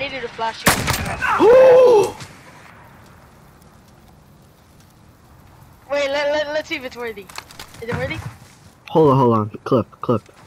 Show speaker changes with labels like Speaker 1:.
Speaker 1: needed a flash. Wait, let's see if it's worthy. Is it worthy?
Speaker 2: Hold on. Clip.